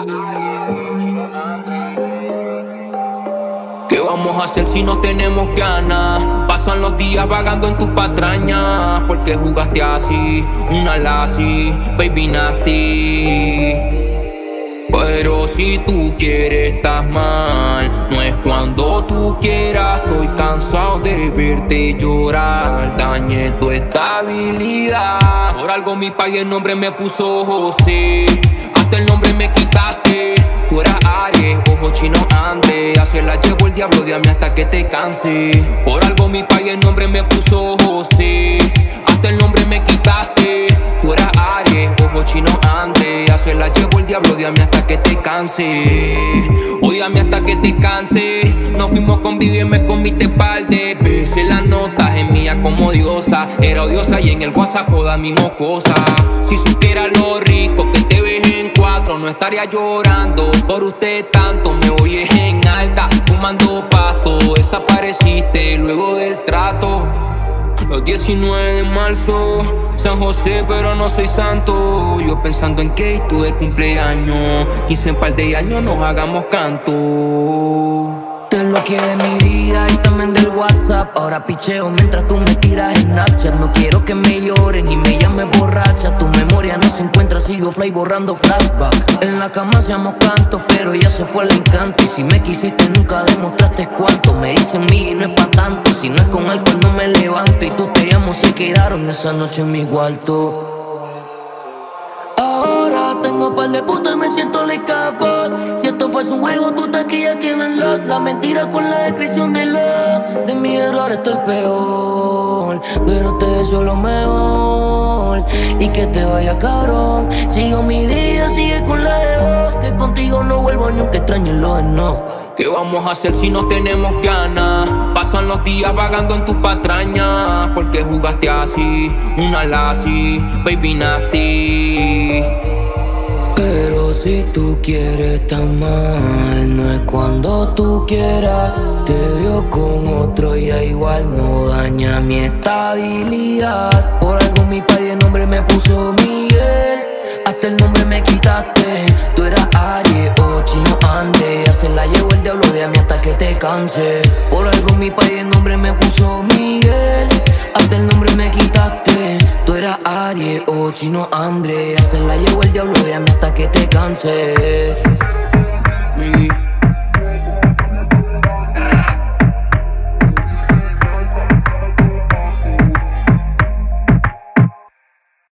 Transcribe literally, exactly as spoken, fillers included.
¿Qué vamos a hacer si no tenemos ganas? Pasan los días vagando en tus patrañas. ¿Por qué jugaste así? Una lassie, baby nasty. Pero si tú quieres estás mal. No es cuando tú quieras. Estoy cansado de verte llorar. Dañé tu estabilidad. Por algo mi país el nombre me puso José. Hasta el nombre me quitaste. Tú eras Aries, ojo chino André. Hacia la llevo el diablo de a mí hasta que te canse. Por algo mi país el nombre me puso José. Hasta el nombre me quitaste. Tú eras Aries, ojo chino André. Hacia la llevo el diablo de a mí hasta que te canse. Ódiame hasta que te canse. Nos fuimos con video y me comiste par de veces. Las notas en mía como diosa. Era odiosa y en el WhatsApp toda mi mocosa. Si supiera lo rico que te ves en cuatro, no estaría llorando por usted tanto. Me oyes en alta, fumando pasto. Desapareciste luego del trato. Los diecinueve de marzo, San José, pero no soy santo. Yo pensando en que tú de cumpleaños, quince en par de años nos hagamos canto. Te bloqueé de mi vida y también del WhatsApp. Ahora picheo mientras tú me tiras en Snapchat. No quiero que me lloren ni me llames borracha. Tu memoria no se encuentra, sigo fly borrando flashback. En la cama hacíamos canto, pero ya se fue el encanto. Y si me quisiste nunca demostraste cuánto. Me dicen mí y no es pa' tanto. Si no es con alcohol no me levanto. Y tú te llamo se quedaron esa noche en mi cuarto. Ahora tengo par de putas y me siento like a boss. Si esto fuese un juego, tú taquillas quedan lost. La mentira con la descripción de love. De mi error estoy el peor, pero te deseo lo mejor. Y que te vaya cabrón. Sigo mi día, sigue con la de vos. Que contigo no vuelvo ni aunque extrañe lo de no. ¿Qué vamos a hacer si no tenemos ganas? Pasan los días vagando en tus patrañas. ¿Por qué jugaste así? Una lassie, baby nasty. Pero si tú quieres estar mal, no es cuando tú quieras. Te veo con otro y ya igual no daña mi estabilidad. Por algo mi país el nombre me puso Miguel. Hasta el nombre me quitaste. Tú eras Aries, o chino André. Ya se la llevo el diablo de a mí hasta que te canse. Por algo mi país el nombre me puso Miguel. Hasta el nombre me quitaste. Tú eras Aries, o chino André. Ya se la llevo el diablo de a mí hasta que te canse.